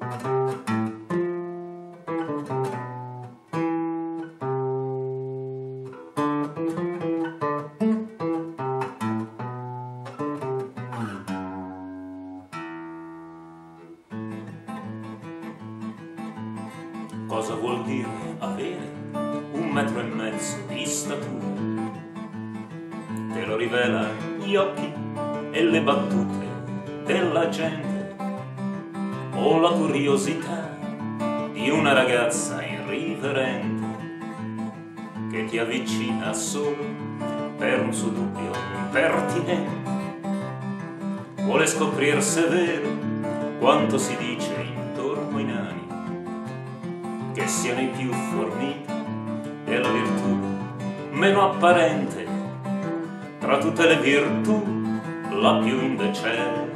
Cosa vuol dire avere 1,5 metri di statura? Te lo rivela gli occhi e le battute della gente, o la curiosità di una ragazza irriverente che ti avvicina solo per un suo dubbio impertinente. Vuole scoprir se è vero quanto si dice intorno ai nani, che siano i più forniti della virtù meno apparente, tra tutte le virtù la più indecente.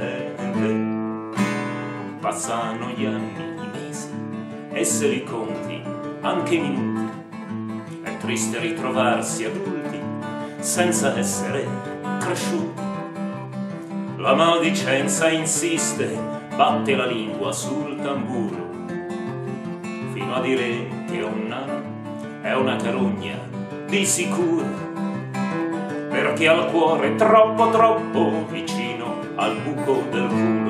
Passano gli anni, i mesi, e se li conti anche i minuti, è triste ritrovarsi adulti senza essere cresciuti. La maldicenza insiste, batte la lingua sul tamburo, fino a dire che un nano è una carogna di sicuro, perché ha il cuore troppo troppo vicino al buco del culo.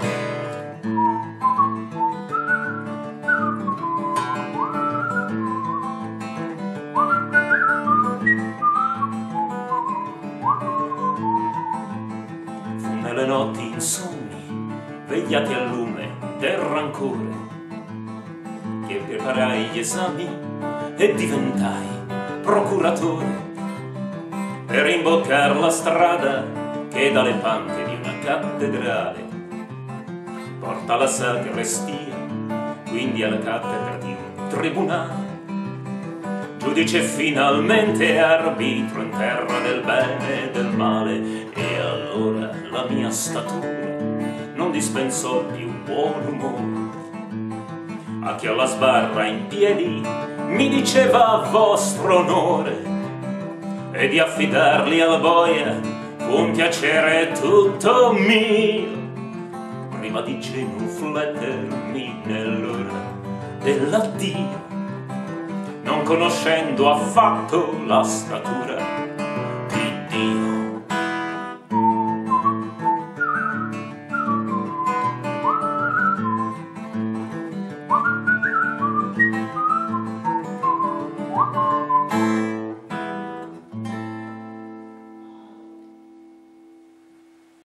Fu nelle notti insonni, vegliati al lume del rancore, che preparai gli esami e diventai procuratore, per imboccar la strada che dalle pante di una cattedrale porta alla sagrestia, quindi alla cattedra di un tribunale, giudice finalmente arbitro in terra del bene e del male. E allora la mia statura non dispensò più buon umore a chi alla sbarra in piedi mi diceva vostro onore, e di affidarli alla boia fu un piacere tutto mio, prima di genuflettermi nell'ora dell'addio, non conoscendo affatto la statura